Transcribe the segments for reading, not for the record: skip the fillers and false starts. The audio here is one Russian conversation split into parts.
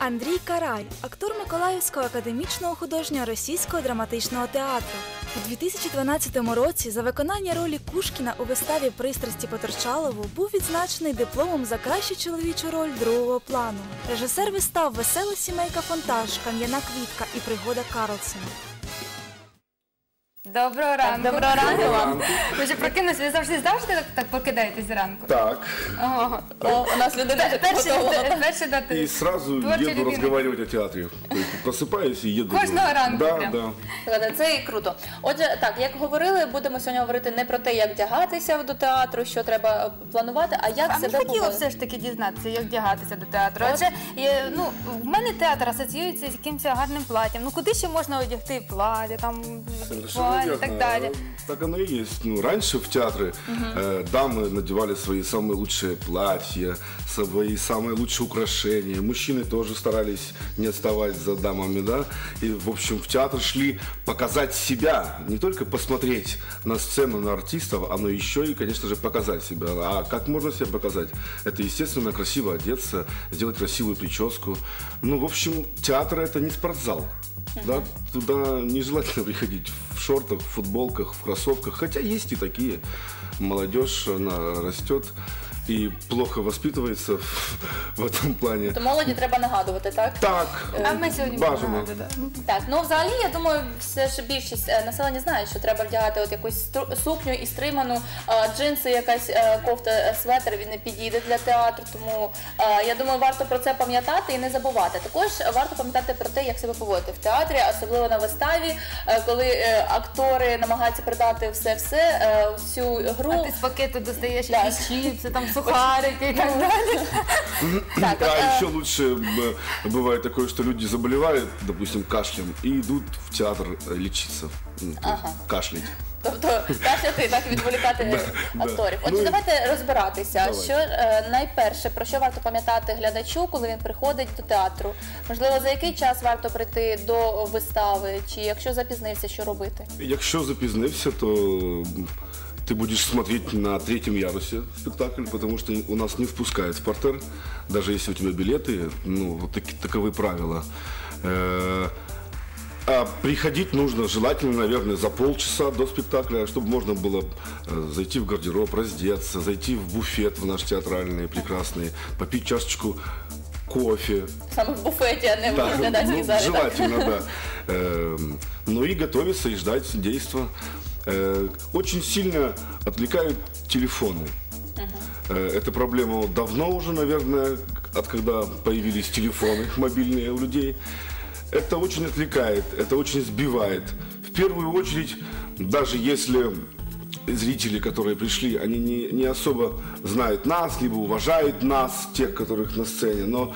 Андрій Карай, актор Миколаївського академічного художнього російського драматичного театру. У 2012 році за виконання ролі Кушкіна у виставі «Пристрасті по Торчалову» був відзначений дипломом за кращу чоловічу роль другого плану. Режисер вистав «Весела сімейка Фонтаж», «Кам'яна квітка» і «Пригода Карлсона». Доброго ранку. Доброго ранку вам. Ви вже прокинулися, ви завжди так прокидаєтесь зранку? Так. У нас люди дуже готові. Перший дати. И сразу еду разговаривать о театре. Просыпаюсь и еду. Кожного ранку Да, прям. да. Це і круто. Отже, так, як говорили, будемо сьогодні говорити не про те, як вдягатися до театру, що треба планувати, а як А мені себе хотіло поводити. все ж таки дізнатися, як вдягатися до театру. Адже в мене театр асоціюється з якимось гарним платтям. Ну куди ще можна одягти плаття, там Совершенно і верно. так далі? Так оно и есть. Ну, раньше в театры дамы надевали свои самые лучшие платья, свои самые лучшие украшения. Мужчины тоже старались не отставать за дамами, да. И, в общем, в театр шли показать себя, не только посмотреть на сцену, на артистов, но еще и, конечно же, показать себя. А как можно себя показать? Это, естественно, красиво одеться, сделать красивую прическу. Ну, в общем, театр – это не спортзал. Да, туда нежелательно приходить в шортах, в футболках, в кроссовках. Хотя есть и такие. Молодежь, она растет и плохо воспитывается в этом плане. То молоді треба нагадувати, так? Так, А ми сьогодні бажано. будемо. Так, ну взагалі, я думаю, все ж більшість населення знає, що треба вдягати от якусь сукню і стриману, джинси, якась кофта, светр, він не підійде для театру, тому я думаю, варто про це пам'ятати і не забувати. Також варто пам'ятати про те, як себе поводити в театрі, особливо на виставі, коли актори намагаються передати всю гру. А ти з пакету достаєш Так. якісь чіпси, там сухарики і так далі. Так, А еще лучше бывает такое, что люди заболевают, допустим, кашлем, и идут в театр лечиться, то есть кашлять. Тобто кашляти, так відволікати акторів. Отже, Ну, давайте розбиратися. давайте. Що найперше, про що варто пам'ятати глядачу, коли він приходить до театру? Можливо, за який час варто прийти до вистави, чи якщо запізнився, що робити? Якщо запізнився, то ты будешь смотреть на третьем ярусе спектакль, потому что у нас не впускают в партер, даже если у тебя билеты, ну, вот таковы правила. А приходить нужно желательно, наверное, за полчаса до спектакля, чтобы можно было зайти в гардероб, раздеться, зайти в буфет в наш театральный прекрасный, попить чашечку кофе. Саме в буфеті, а не в Так, глядацькій ну, залі. так? желательно, да. Ну и готовиться, и ждать действа. Очень сильно отвлекают телефоны. Эта проблема давно уже, наверное, от когда появились телефоны мобильные у людей. Это очень отвлекает, это очень сбивает. В первую очередь, даже если зрители, которые пришли, они не особо знают нас, либо уважают нас, тех, которых на сцене, но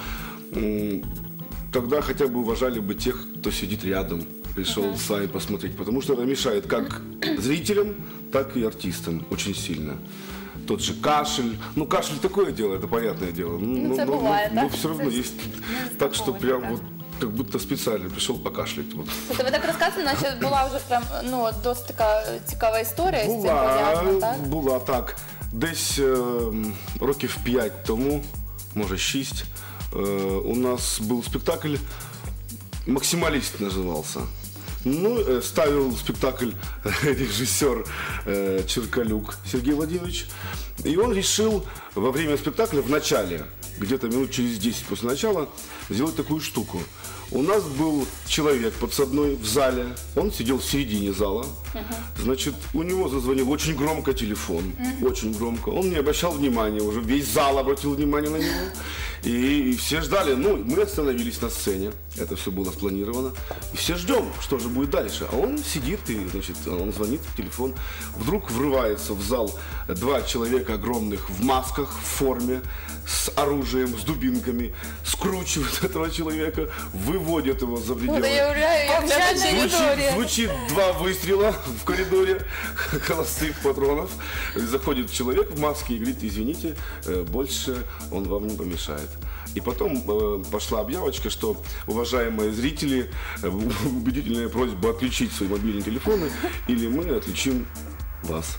тогда хотя бы уважали бы тех, кто сидит рядом, пришел с вами посмотреть, потому что это мешает как зрителям, так и артистам очень сильно. Тот же кашель, ну кашель такое дело, это понятное дело, это бывает, да? но все равно есть так, что прям вот как будто специально пришел покашлять. Вот. Тобто ви так розказуєте, наче була вже прям, досить така цікава історія з цим пов'язана, так? Була так. Десь років 5 тому, може 6, у нас був спектакль «Максималист» назывался. Ну, ставил спектакль режиссер Черкалюк Сергей Владимирович. И он решил во время спектакля, в начале, где-то минут через 10 после начала, сделать такую штуку. У нас был человек подсадной в зале, он сидел в середине зала, значит, у него зазвонил очень громко телефон, очень громко, он не обращал внимания, уже весь зал обратил внимание на него, и все ждали, ну, мы остановились на сцене, это все было спланировано, и все ждем, что же будет дальше, а он сидит, и, значит, он звонит в телефон, вдруг врывается в зал 2 человека огромных в масках, в форме, с оружием, с дубинками, скручивают этого человека, выводят его за пределы. Я уявляю, як глядачі. Звучит 2 выстрела в коридоре холостых патронов. Заходит человек в маске и говорит: извините, больше он вам не помешает. И потом пошла объявочка, что, уважаемые зрители, убедительная просьба отключить свои мобильные телефоны, или мы отключим вас.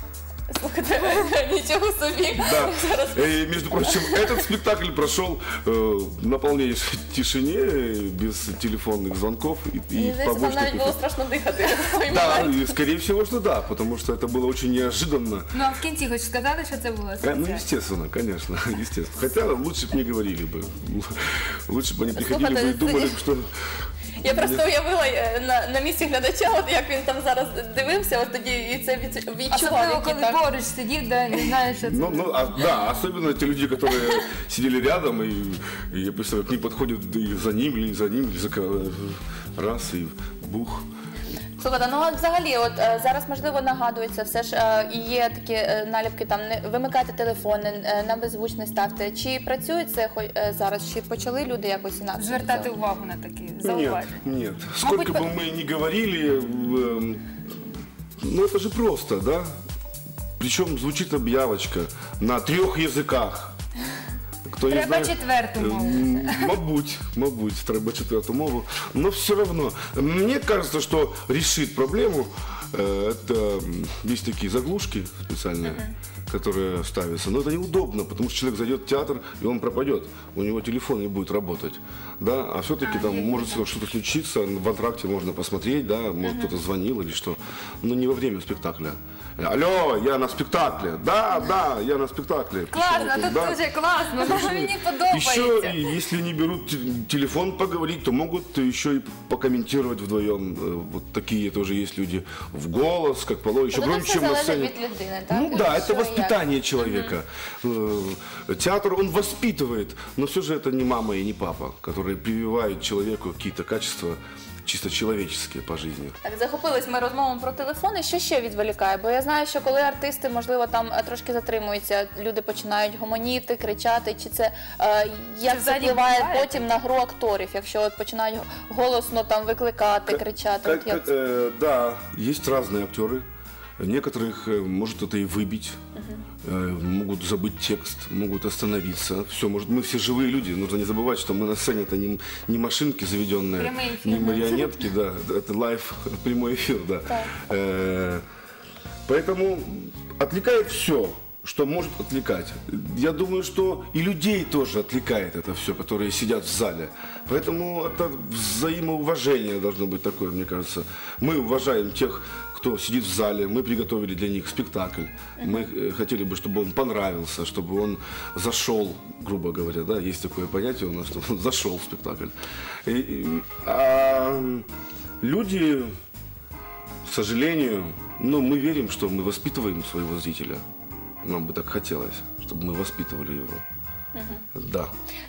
Слухайте, нічого собі. Да. И, между прочим, этот спектакль прошел на полнейшей тишине, без телефонных звонков и Мені здається, вам навіть було побочных. страшно дихати. в той Да, момент. и скорее всего, что да, потому что это было очень неожиданно. Ну а в кінці хоч сказали, що це було Ну, спеціально? естественно, конечно, естественно. Хотя лучше бы не говорили бы. Лучше бы они приходили Слушайте, бы и думали, сидишь- что... Я просто уявила на місці глядача, от як він там зараз дивився, от тоді і це відчував. Особливо, які коли так. поруч сидів, да, не знаєш, що це. Да, особенно те люди, которые сидели рядом, и я представляю, к ним подходят и за ним, или раз, и бух. Слухайте, ну от взагалі, от зараз можливо нагадується, все ж і є такі наліпки, там не вимикайте телефони, на беззвучний ставте. Чи працює це зараз? Чи почали люди якось інакше? Звертати увагу на такі Нет, зауваження. нет. Сколько бы мы ни говорили, ну это же просто, да? Причем звучит объявочка на 3 языках. Кто не Треба знает, четверту мову. Мабуть, треба четверту мову. Но все равно, мне кажется, что решит проблему, это есть такие заглушки специальные, которые ставятся. Но это неудобно, потому что человек зайдет в театр, и он пропадет. У него телефон не будет работать. Да? А все-таки там может что-то случиться, в антракте можно посмотреть, да, может кто-то звонил или что. Но не во время спектакля. Алло, я на спектакле. Да, я на спектакле. Класно, тут Да. дуже класно, мені Еще, подобається. если не берут телефон поговорить, то могут еще и покомментировать вдвоем. Вот такие тоже есть люди в голос, как положено, еще Тобто громче, це чем на залежить сцене. від людини, так? Ну да, это Що і як. воспитание человека. Театр, он воспитывает, но все же это не мама и не папа, которые прививают человеку какие-то качества чисто человеческие по жизни. Так, захопились ми розмовами про телефони. Що ще відволікає? Бо я знаю, що коли артисти, можливо, там трошки затримуються, люди починають гомоніти, кричати, чи це як це взагалі впливає буває? потім на гру акторів, якщо от починають голосно там викликати, кричати? От як це? Да, есть разные актеры. Некоторых может это и выбить, могут забыть текст, могут остановиться. Все, может, мы все живые люди. Нужно не забывать, что мы на сцене это не машинки заведенные, Прямой эфир. не марионетки, да, это лайв, прямой эфир, да. Поэтому отвлекает все, что может отвлекать. Я думаю, что и людей тоже отвлекает это все, которые сидят в зале. Поэтому это взаимоуважение должно быть такое, мне кажется. Мы уважаем тех, кто сидит в зале, мы приготовили для них спектакль. Мы хотели бы, чтобы он понравился, чтобы он зашел, грубо говоря, да, есть такое понятие у нас, что он зашел в спектакль. А люди, к сожалению, мы верим, что мы воспитываем своего зрителя. Нам бы так хотелось, чтобы мы воспитывали его. Да.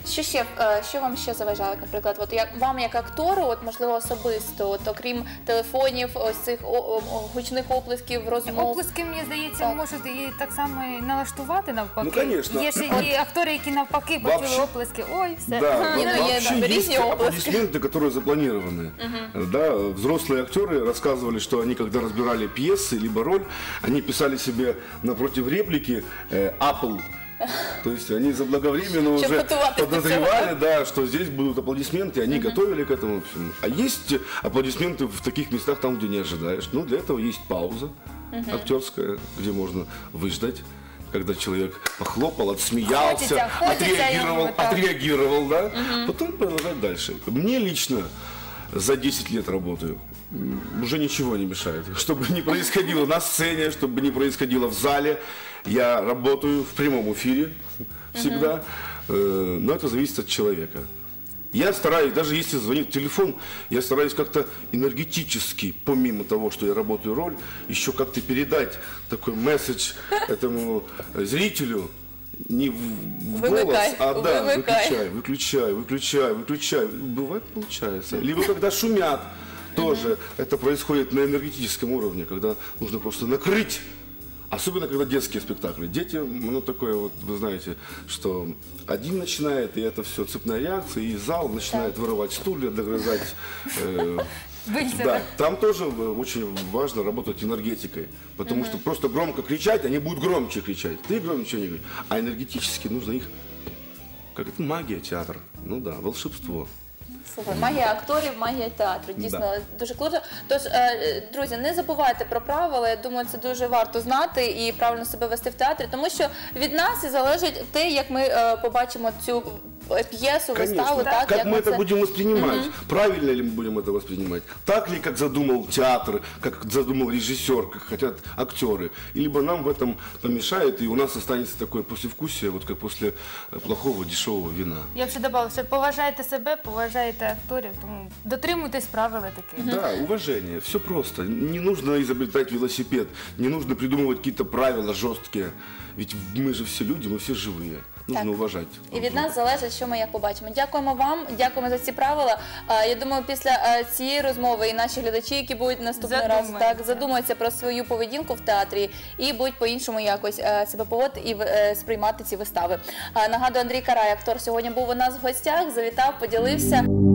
Що вам ще заважає, наприклад, от як вам як актору, от можливо особисто, от окрім телефонів, ось цих гучних оплесків, розмов. Оплески, мені здається, Так. можуть і так само і налаштувати навпаки. Ну, конечно. Є ж і актори, які навпаки почули Вообще- оплески. Ой, все. Да, Не, ну, вообще есть есть оплески. аплодисменты, которые запланированы. Да, взрослые актеры рассказывали, что они, когда разбирали пьесы либо роль, они писали себе напротив реплики «Apple». То есть они заблаговременно уже готоваться подозревали, да, что здесь будут аплодисменты, они готовили к этому всему. А есть аплодисменты в таких местах, там, где не ожидаешь. Ну, для этого есть пауза актерская, где можно выждать, когда человек похлопал, отсмеялся, Хочется ему, да. отреагировал, да, потом продолжать дальше. Мне лично за 10 лет работаю. Уже ничего не мешает. Чтобы не происходило на сцене, чтобы не происходило в зале, я работаю в прямом эфире всегда, но это зависит от человека. Я стараюсь, даже если звонит телефон, я стараюсь как-то энергетически, помимо того, что я работаю роль, еще как-то передать такой месседж этому зрителю, не в голос, Вымыкай, а да, вымыкай. выключай. Бывает, получается. Либо когда шумят, тоже это происходит на энергетическом уровне, когда нужно просто накрыть. Особенно, когда детские спектакли. Дети, такое вот, вы знаете, что один начинает, и это все цепная реакция, и зал начинает вырывать стулья, догрызать. Да, там тоже очень важно работать энергетикой, потому что просто громко кричать, они будут громче кричать. Ты громче не говоришь. А энергетически нужно их, как это магия, театр. Ну да, волшебство. Слухай, магія акторів, магія театру. Дійсно, дуже круто. Тож, друзі, не забувайте про правила. Я думаю, це дуже варто знати і правильно себе вести в театрі, тому що від нас і залежить те, як ми побачимо цю пьесу, выставу, так? Как мы это будем воспринимать? Правильно ли мы будем это воспринимать? Так ли, как задумал театр, как задумал режиссер, как хотят актеры? Либо нам в этом помешает, и у нас останется такое послевкусие, вот как после плохого дешевого вина. Я б ще додала, що поважайте себе, поважайте акторів, тому дотримуйтесь правил таких. Да, уважение. Все просто. Не нужно изобретать велосипед, не нужно придумывать какие-то правила жесткие. Ведь мы же все люди, мы все живые. Нужно уважать. І від нас залежить, що ми як побачимо. Дякуємо вам, дякуємо за ці правила. Я думаю, після цієї розмови і наші глядачі, які будуть наступний раз, задумаються про свою поведінку в театрі і будуть по-іншому якось себе поводити і сприймати ці вистави. Нагадую, Андрій Карай, актор, сьогодні був у нас в гостях, завітав, поділився.